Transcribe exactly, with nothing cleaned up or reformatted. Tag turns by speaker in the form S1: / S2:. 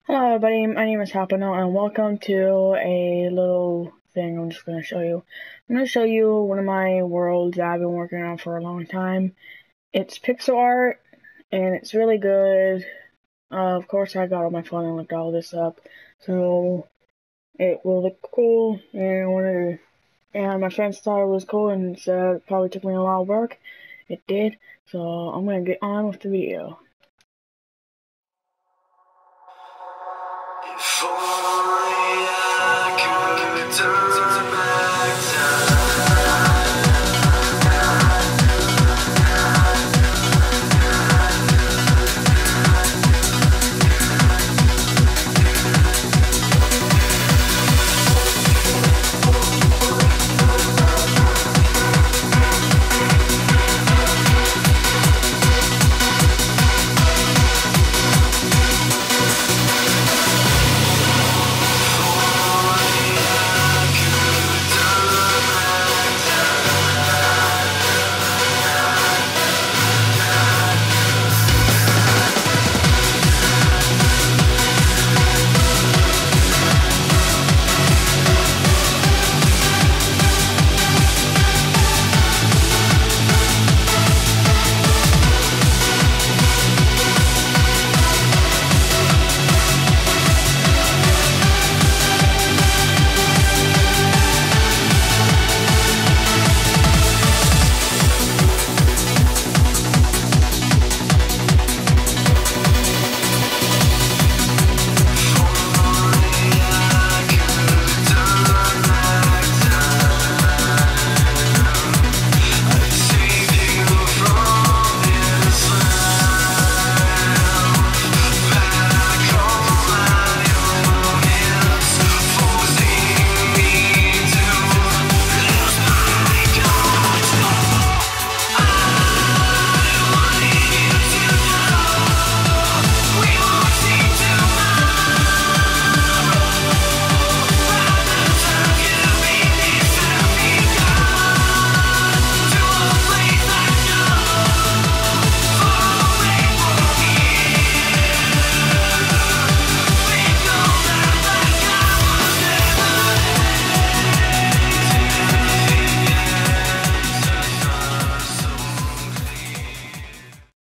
S1: Hello everybody, my name is Hapano and welcome to a little thing I'm just going to show you. I'm going to show you one of my worlds that I've been working on for a long time. It's pixel art and it's really good. Uh, of course I got on my phone and looked all this up, so it will look cool, and I wanted to, and my friends thought it was cool and said it probably took me a lot of work. It did, so I'm going to get on with the video.
S2: If only I could turn back.